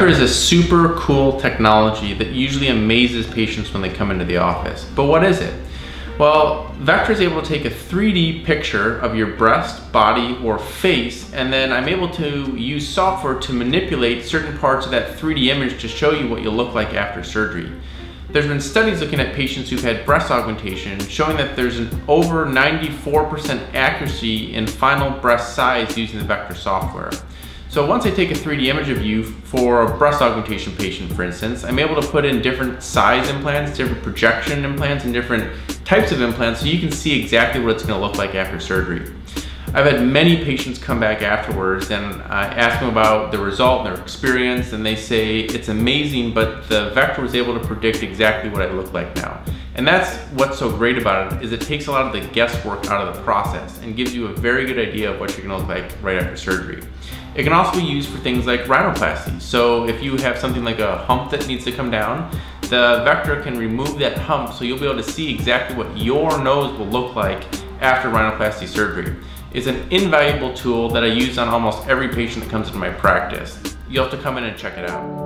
Vectra is a super cool technology that usually amazes patients when they come into the office. But what is it? Well, Vectra is able to take a 3D picture of your breast, body, or face, and then I'm able to use software to manipulate certain parts of that 3D image to show you what you'll look like after surgery. There's been studies looking at patients who've had breast augmentation showing that there's an over 94% accuracy in final breast size using the Vectra software. So once I take a 3D image of you for a breast augmentation patient, for instance, I'm able to put in different size implants, different projection implants, and different types of implants so you can see exactly what it's going to look like after surgery. I've had many patients come back afterwards and I ask them about the result and their experience, and they say it's amazing, but the Vectra was able to predict exactly what I look like now. And that's what's so great about it, is it takes a lot of the guesswork out of the process and gives you a very good idea of what you're going to look like right after surgery. It can also be used for things like rhinoplasty. So if you have something like a hump that needs to come down, the Vectra can remove that hump so you'll be able to see exactly what your nose will look like after rhinoplasty surgery. It's an invaluable tool that I use on almost every patient that comes into my practice. You'll have to come in and check it out.